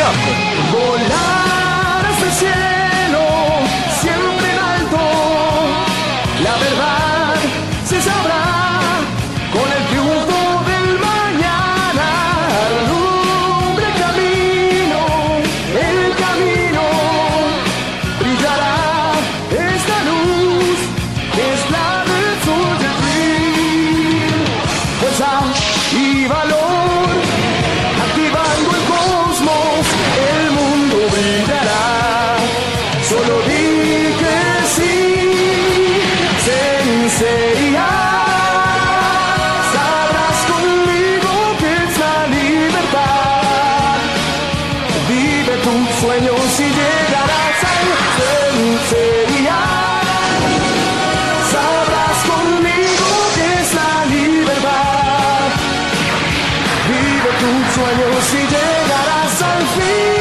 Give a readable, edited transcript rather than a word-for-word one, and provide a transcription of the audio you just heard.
Volar hasta el cielo, siempre en alto. La verdad se sabrá con el triunfo del mañana. Alumbre el camino, brillará esta luz que es la del sol del Dream. Fuerza y valor, activando el cosmos, el mundo brillará. Solo di que sí, sinceridad. Sabrás conmigo que es la libertad. Vive tus sueños y llegarás a sinceridad. Sabrás conmigo que es la libertad. Vive tus sueños y llegarás al fin.